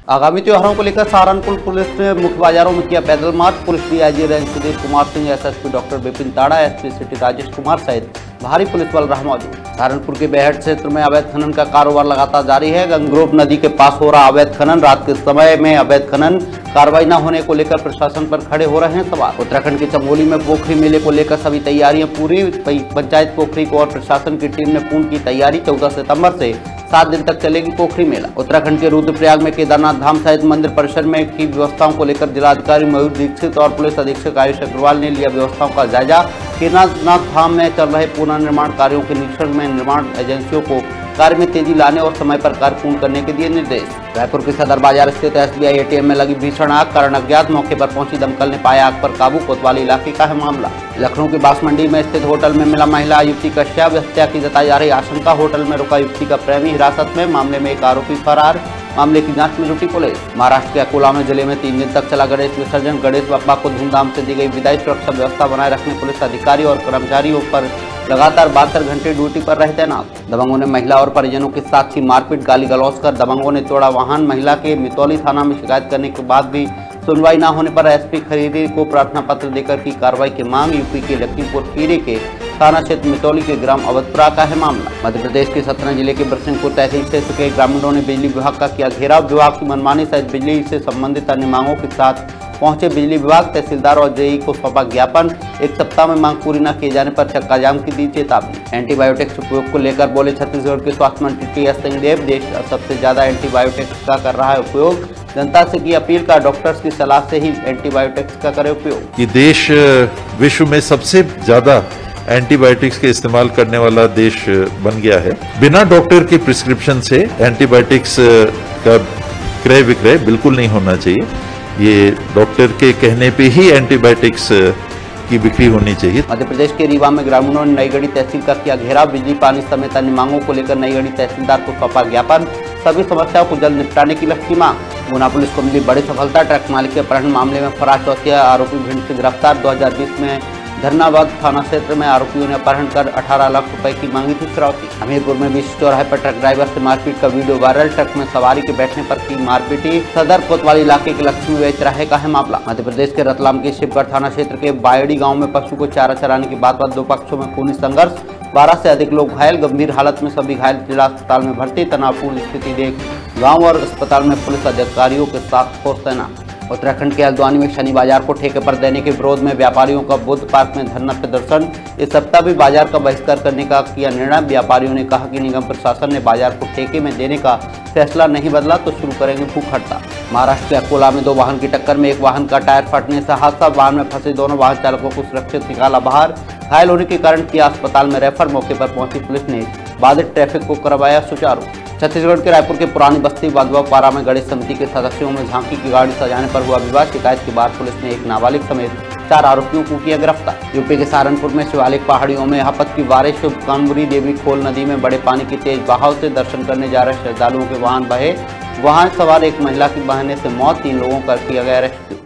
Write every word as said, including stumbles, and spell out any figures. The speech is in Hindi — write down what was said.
आगामी त्योहारों को लेकर सहारनपुर पुलिस ने मुख्य बाजारों में किया पैदल मार्च। Police DIG range Sudhir Kumar Singh, SSP doctor Vipin Tada, SP city Rajesh Kumar सहित भारी पुलिस बल रहा मौजूद। सहारनपुर के बेहट क्षेत्र में अवैध खनन का कारोबार लगातार जारी है। गंगरोप नदी के पास हो रहा अवैध खनन, रात के समय में अवैध खनन कार्रवाई न होने को लेकर प्रशासन पर खड़े हो रहे हैं सवाल। उत्तराखंड के चमोली में पोखरी मेले को लेकर सभी तैयारियां पूरी। पंचायत पोखरी को और प्रशासन की टीम ने पूर्ण की तैयारी। चौदह सितंबर से सात दिन तक चलेगी पोखरी मेला। उत्तराखंड के रुद्रप्रयाग में केदारनाथ धाम सहित मंदिर परिसर में की व्यवस्थाओं को लेकर जिलाधिकारी मयूर दीक्षित और पुलिस अधीक्षक आयुष अग्रवाल ने लिया व्यवस्थाओं का जायजा। केदारनाथ धाम में चल रहे पुनर्निर्माण कार्यों के निरीक्षण में निर्माण एजेंसियों को कार्य में तेजी लाने और समय पर कार्य पूर्ण करने के दिए निर्देश। रायपुर के सदर बाजार स्थित एसबीआई एटीएम में लगी भीषण आग, कारण अज्ञात। मौके पर पहुंची दमकल ने पाया आग पर काबू। कोतवाली इलाके का है मामला। लखनऊ के बांसमंडी में स्थित होटल में मिला महिला युवती का शव, हत्या की जताई जा रही आशंका। होटल में रुका युवती का प्रेमी हिरासत में, मामले में एक आरोपी फरार। मामले की जांच में जुटी पुलिस। महाराष्ट्र के अकोला में जिले में तीन दिन तक चला गणेश विसर्जन। गणेश बप्पा को धूमधाम से दी गई विदाई। सुरक्षा व्यवस्था बनाए रखने पुलिस अधिकारी और कर्मचारियों पर लगातार बहत्तर घंटे ड्यूटी पर रहे तैनात। दबंगों ने महिला और परिजनों के साथ की मारपीट, गाली गलौज कर दबंगों ने तोड़ा वाहन। महिला के मितौली थाना में शिकायत करने के बाद भी सुनवाई न होने पर एसपी खरीदी को प्रार्थना पत्र देकर की कार्रवाई की मांग। यूपी के लखीमपुर खीरी के थाना क्षेत्र मितौली के ग्राम अवधपुरा का है मामला। मध्य प्रदेश के सतना जिले के बरसिंहपुर तहसील क्षेत्र के ग्रामीणों ने बिजली विभाग का किया घेराव। विभाग की मनमानी सहित बिजली से संबंधित अन्य मांगों के साथ पहुंचे बिजली विभाग। तहसीलदार और जेई को सौंपा ज्ञापन। एक सप्ताह में मांग पूरी न किए जाने पर चक्का जाम की दी चेतावनी। एंटीबायोटिक्स उपयोग को लेकर बोले छत्तीसगढ़ के स्वास्थ्य मंत्री टी एस सिंहदेव, देश सबसे ज्यादा एंटीबायोटिक्स का कर रहा है उपयोग। जनता से की अपील का डॉक्टर्स की सलाह से ही एंटीबायोटिक्स का करे उपयोग। ये देश विश्व में सबसे ज्यादा एंटीबायोटिक्स के इस्तेमाल करने वाला देश बन गया है। बिना डॉक्टर के प्रिस्क्रिप्शन से एंटीबायोटिक्स का क्रय विक्रय बिल्कुल नहीं होना चाहिए। ये डॉक्टर के कहने पे ही एंटीबायोटिक्स की बिक्री होनी चाहिए। मध्य प्रदेश के रीवा में ग्रामीणों ने नईगढ़ी तहसील का किया घेराव। बिजली पानी समेत अन्य मांगों को लेकर नईगढ़ी तहसीलदार को सौंपा ज्ञापन। सभी समस्याओं को जल्द निपटाने की लक्ष्य मांग। गुना पुलिस को मिली बड़ी सफलता। ट्रक मालिक के अपहरण मामले में फरार चौथिया आरोपी भिंड से गिरफ्तार। दो हजार बीस में धरनाबाद थाना क्षेत्र में आरोपियों ने अपहरण कर अठारह लाख रुपए की मांगी थी फिरौती। हमीरपुर में बीच चौराहे पर ट्रक ड्राइवर से मारपीट का वीडियो वायरल। ट्रक में सवारी के बैठने पर की मारपीटी। सदर कोतवाली इलाके के लक्ष्मी वे चौराहे का है मामला। मध्य प्रदेश के रतलाम के शिवगढ़ थाना क्षेत्र के बायड़ी गांव में पशु को चारा चराने की बात पर दो पक्षों में खूनी संघर्ष। बारह से अधिक लोग घायल। गंभीर हालत में सभी घायल जिला अस्पताल में भर्ती। तनावपूर्ण स्थिति देख गाँव और अस्पताल में पुलिस अधिकारियों के साथ फोर्स तैनात। उत्तराखंड के हल्द्वानी में शनि बाजार को ठेके पर देने के विरोध में व्यापारियों का बुद्ध पार्क में धरना प्रदर्शन। इस सप्ताह भी बाजार का बहिष्कार करने का किया निर्णय। व्यापारियों ने कहा कि निगम प्रशासन ने बाजार को ठेके में देने का फैसला नहीं बदला तो शुरू करेंगे भूख हड़ताल। महाराष्ट्र के अकोला में दो वाहन की टक्कर में एक वाहन का टायर फटने से हादसा। वाहन में फंसे दोनों वाहन चालकों को सुरक्षित निकाला बाहर। घायल होने के कारण किया अस्पताल में रेफर। मौके पर पहुंची पुलिस ने बाधित ट्रैफिक को करवाया सुचारू। छत्तीसगढ़ के रायपुर के पुरानी बस्ती वाधवापारा में गणेश समिति के सदस्यों में झांकी की गाड़ी सजाने पर हुआ विवाद। शिकायत के बाद पुलिस ने एक नाबालिग समेत चार आरोपियों को किया गिरफ्तार। यूपी के सहारनपुर में शिवालिक पहाड़ियों में आफत की बारिश। कांगुरी देवी खोल नदी में बड़े पानी की तेज बहाव से दर्शन करने जा रहे श्रद्धालुओं के वाहन बहे। वाहन सवार एक महिला की बहने से मौत। तीन लोगों का किया गया रेस्क्यू।